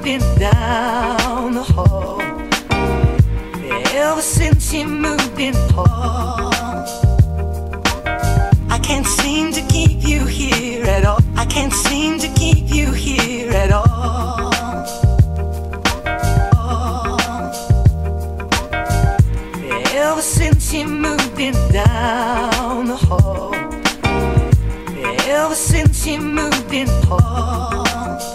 moving down the hall. Ever since you moved in, Paul, I can't seem to keep you here at all. I can't seem to keep you here at all. Ever since you moved in down the hall. Ever since you moved in, Paul,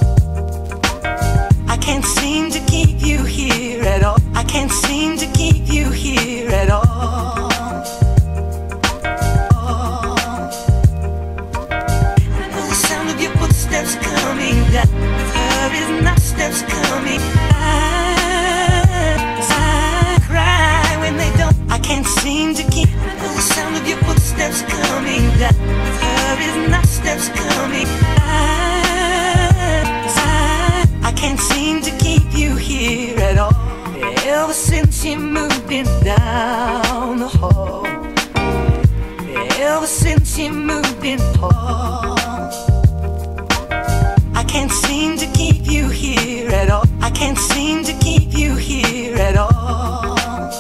I can't seem to keep you here at all. I can't seem to keep you here at all. I know the sound of your footsteps coming down. There is not steps coming. I cry when they don't. I can't seem to keep. I know the sound of your footsteps coming down. There is not steps coming. I can't seem to keep you here at all. Ever since you moved in down the hall. Ever since you moved in, Paul, I can't seem to keep you here at all. I can't seem to keep you here at all.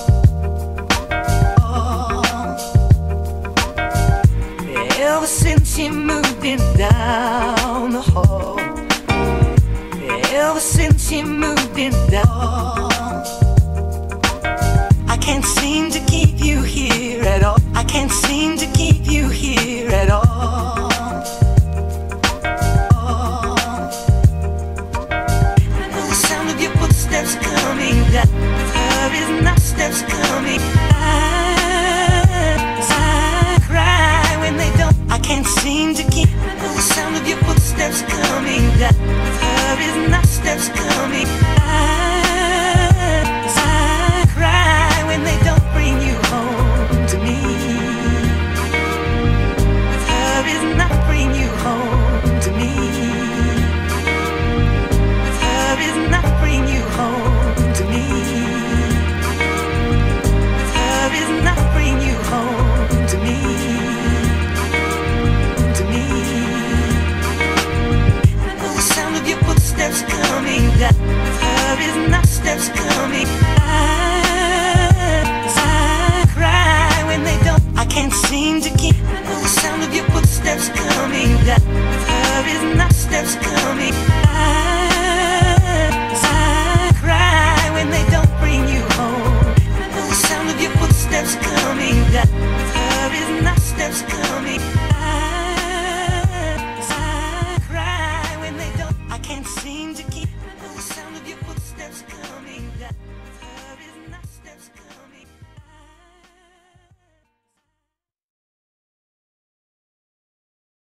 Ever since you moved in down the hall. Ever since you moved in down, I can't seem to keep you here at all. I can't seem to keep you here at all. I know the sound of your footsteps coming down. There is not steps coming. I cry when they don't. I can't seem to keep. I know the sound of your footsteps coming down. There is not steps coming. I cry when they don't bring you home to me. There is not bring you home to me. There is not bring you home to me. There is not bring you home to me. Steps coming down. There is not steps coming. I cry when they don't. I can't seem to keep. I know the sound of your footsteps coming down. There is not steps coming.